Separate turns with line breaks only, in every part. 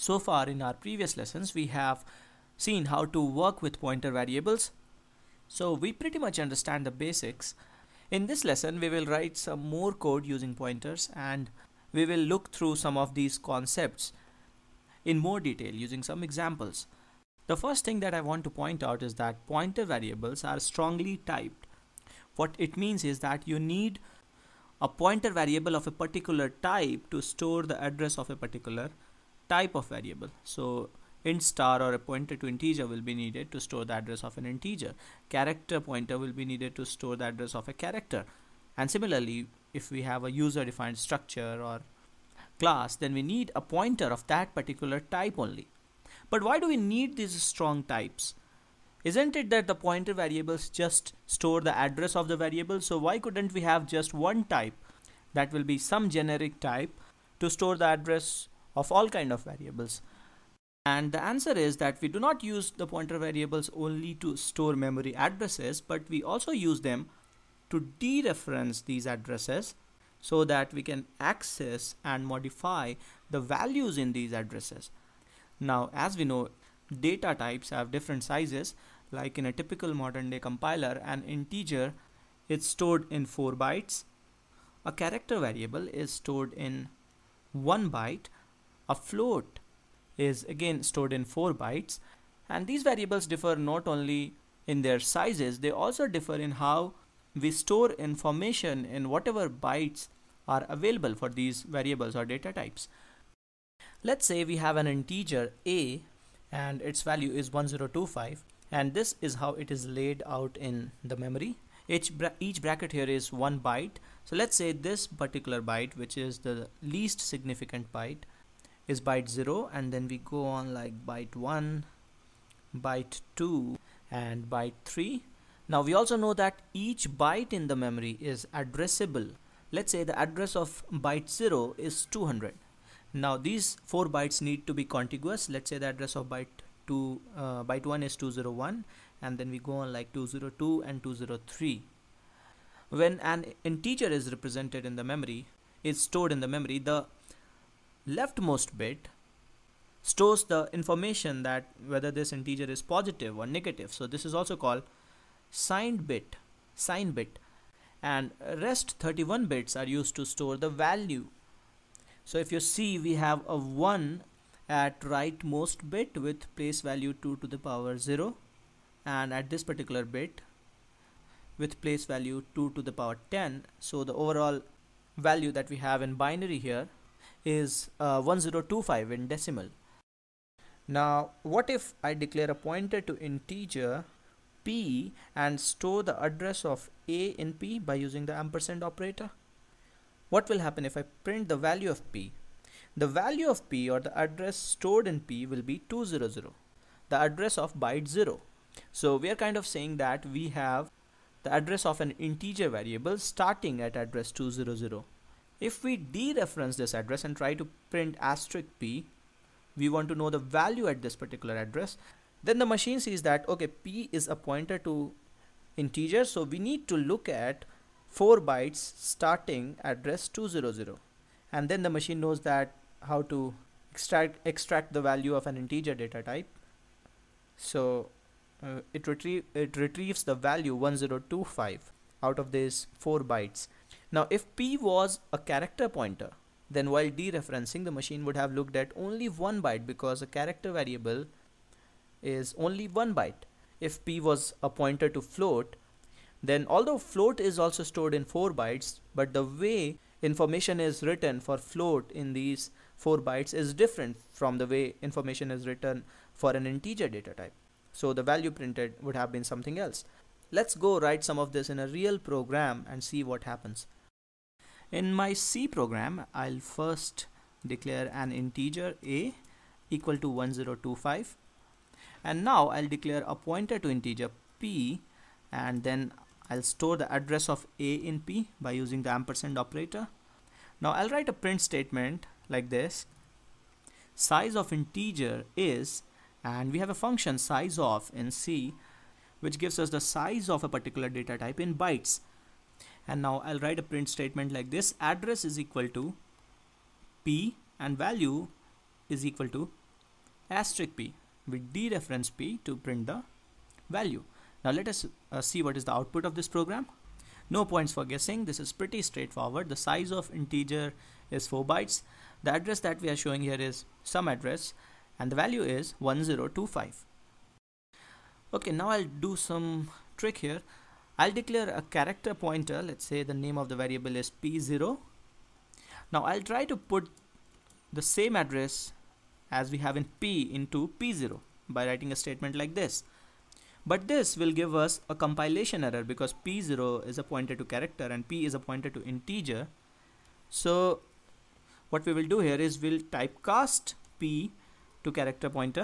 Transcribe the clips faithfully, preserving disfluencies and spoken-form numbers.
So far in our previous lessons we have seen how to work with pointer variables, so we pretty much understand the basics. In this lesson we will write some more code using pointers, and we will look through some of these concepts in more detail using some examples. The first thing that I want to point out is that pointer variables are strongly typed. What it means is that you need a pointer variable of a particular type to store the address of a particular type of variable. So int star or a pointer to integer will be needed to store the address of an integer. Character pointer will be needed to store the address of a character. And similarly, if we have a user defined structure or class, then we need a pointer of that particular type only. But why do we need these strong types? Isn't it that the pointer variables just store the address of the variable? So why couldn't we have just one type that will be some generic type to store the address of all kind of variables? And the answer is that we do not use the pointer variables only to store memory addresses, but we also use them to dereference these addresses so that we can access and modify the values in these addresses. Now, as we know, data types have different sizes. Like in a typical modern day compiler, an integer is stored in four bytes. A character variable is stored in one byte. A float is again stored in four bytes. And these variables differ not only in their sizes, they also differ in how we store information in whatever bytes are available for these variables or data types. Let's say we have an integer a and its value is one zero two five, and this is how it is laid out in the memory. Each, bra each bracket here is one byte. So let's say this particular byte, which is the least significant byte, is byte zero, and then we go on like byte one, byte two, and byte three. Now we also know that each byte in the memory is addressable. Let's say the address of byte zero is two hundred. Now these four bytes need to be contiguous. Let's say the address of byte two, uh, byte one is two zero one, and then we go on like two zero two and two zero three. When an integer is represented in the memory, is stored in the memory, the leftmost bit stores the information that whether this integer is positive or negative. So this is also called signed bit, sign bit, and rest thirty-one bits are used to store the value. So if you see, we have a one at rightmost bit with place value two to the power zero, and at this particular bit with place value two to the power ten. So the overall value that we have in binary here is uh, one zero two five in decimal. Now what if I declare a pointer to integer p and store the address of a in p by using the ampersand operator? What will happen if I print the value of p? The value of p, or the address stored in p, will be two hundred, the address of byte zero. So we are kind of saying that we have the address of an integer variable starting at address two hundred. If we dereference this address and try to print asterisk p, we want to know the value at this particular address, then the machine sees that okay, p is a pointer to integer, so we need to look at four bytes starting address two hundred, and then the machine knows that how to extract extract the value of an integer data type. So uh, it retrieve it retrieves the value one zero two five out of these four bytes. Now if p was a character pointer, then while dereferencing, the machine would have looked at only one byte, because a character variable is only one byte. If p was a pointer to float, then although float is also stored in four bytes, but the way information is written for float in these four bytes is different from the way information is written for an integer data type. So the value printed would have been something else. Let's go write some of this in a real program and see what happens. In my C program, I'll first declare an integer a equal to one zero two five, and now I'll declare a pointer to integer p, and then I'll store the address of a in p by using the ampersand operator. Now I'll write a print statement like this: size of integer is, and we have a function size of in C which gives us the size of a particular data type in bytes. And now I'll write a print statement like this: address is equal to p and value is equal to asterisk p. We dereference p to print the value. Now let us uh, see what is the output of this program. No points for guessing. This is pretty straightforward. The size of integer is four bytes. The address that we are showing here is some address, and the value is one zero two five. Okay, now I'll do some trick here. I'll declare a character pointer. Let's say the name of the variable is p zero. Now I'll try to put the same address as we have in p into p zero by writing a statement like this. But this will give us a compilation error because p zero is a pointer to character and p is a pointer to integer. So what we will do here is we'll typecast p to character pointer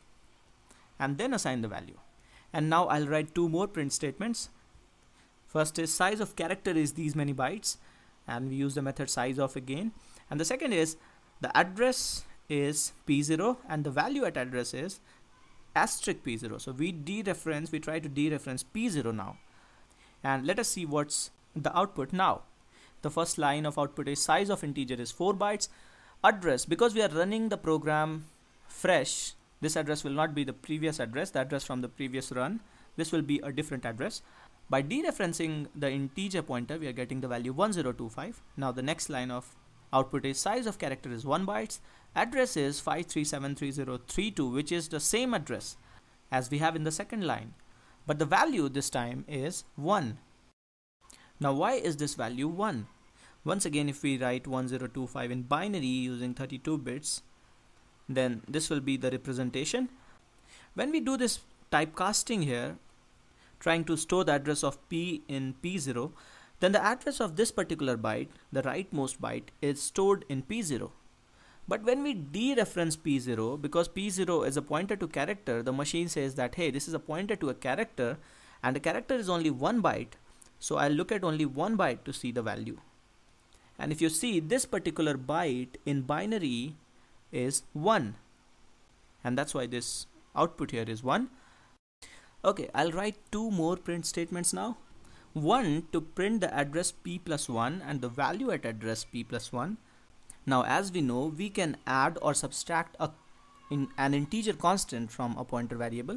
and then assign the value. And now I'll write two more print statements. First is size of character is these many bytes, and we use the method size of again. And the second is the address is p zero and the value at address is asterisk p zero. So we dereference, we try to dereference p zero now. And let us see what's the output now. The first line of output is size of integer is four bytes. Address, because we are running the program fresh, this address will not be the previous address, the address from the previous run. This will be a different address. By dereferencing the integer pointer, we are getting the value one zero two five. Now the next line of output is size of character is one bytes. Address is five three seven three zero three two, which is the same address as we have in the second line. But the value this time is one. Now why is this value one? Once again, if we write one zero two five in binary using thirty-two bits, then this will be the representation. When we do this typecasting here, trying to store the address of p in p zero, then the address of this particular byte, the rightmost byte, is stored in p zero. But when we dereference p zero, because p zero is a pointer to character, the machine says that, hey, this is a pointer to a character and the character is only one byte. So I'll look at only one byte to see the value. And if you see, this particular byte in binary is one. And that's why this output here is one. Okay, I'll write two more print statements now. One to print the address p plus one and the value at address p plus one. Now as we know, we can add or subtract a, in an integer constant from a pointer variable.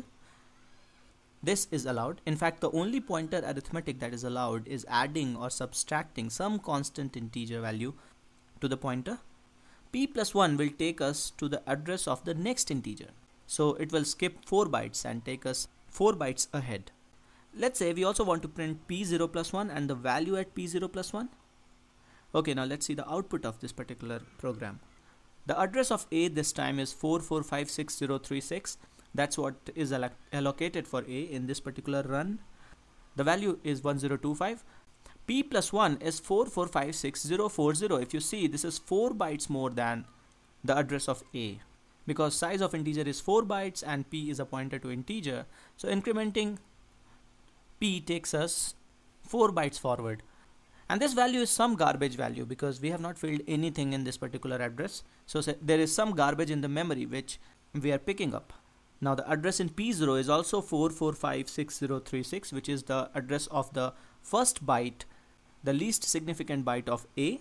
This is allowed. In fact, the only pointer arithmetic that is allowed is adding or subtracting some constant integer value to the pointer. P plus one will take us to the address of the next integer. So it will skip four bytes and take us four bytes ahead. Let's say we also want to print p zero plus one and the value at p zero plus one. Okay, now let's see the output of this particular program. The address of A this time is four four five six zero three six. That's what is alloc allocated for A in this particular run. The value is one zero two five. P plus one is four four five six zero four zero. If you see, this is four bytes more than the address of A, because size of integer is four bytes and P is a pointer to integer. So incrementing P takes us four bytes forward. And this value is some garbage value because we have not filled anything in this particular address. So there is some garbage in the memory which we are picking up. Now the address in p zero is also four four five six zero three six, which is the address of the first byte, the least significant byte of A.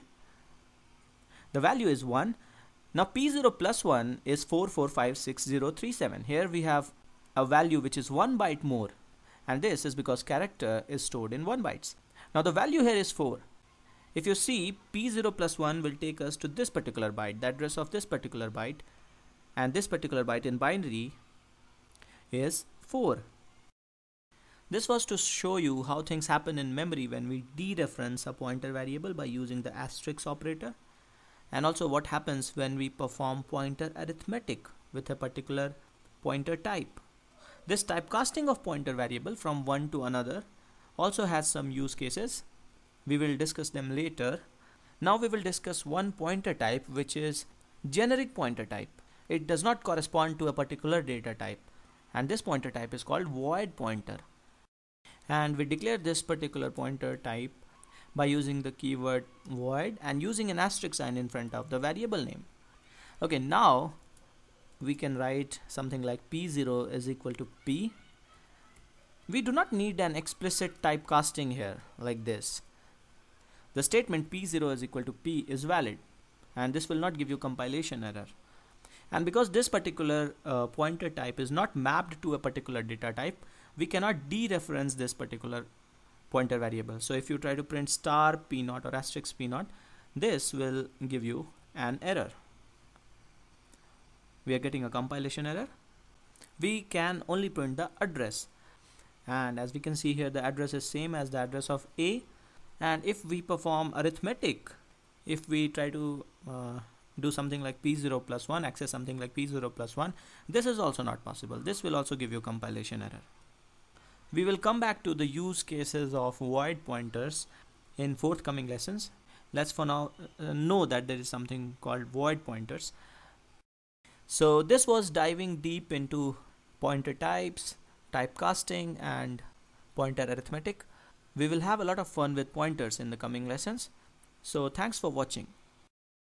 The value is one. Now p zero plus one is four four five six zero three seven. Here we have a value which is one byte more, and this is because character is stored in one bytes. Now the value here is four. If you see, p zero plus one will take us to this particular byte, the address of this particular byte, and this particular byte in binary is four. This was to show you how things happen in memory when we dereference a pointer variable by using the asterisk operator, and also what happens when we perform pointer arithmetic with a particular pointer type. This typecasting of pointer variable from one to another also has some use cases. We will discuss them later. Now we will discuss one pointer type, which is generic pointer type. It does not correspond to a particular data type, and this pointer type is called void pointer. And we declare this particular pointer type by using the keyword void and using an asterisk sign in front of the variable name. Okay, now we can write something like p zero is equal to p. We do not need an explicit typecasting here like this. The statement p zero is equal to p is valid, and this will not give you compilation error. And because this particular uh, pointer type is not mapped to a particular data type, we cannot dereference this particular pointer variable. So if you try to print star p naught or asterisk p naught, this will give you an error. We are getting a compilation error. We can only print the address, and as we can see here, the address is same as the address of A. And if we perform arithmetic, if we try to uh, do something like p zero plus one, access something like p zero plus one, this is also not possible. This will also give you compilation error. We will come back to the use cases of void pointers in forthcoming lessons. Let's for now uh, know that there is something called void pointers. So this was diving deep into pointer types, typecasting, and pointer arithmetic. We will have a lot of fun with pointers in the coming lessons. So thanks for watching.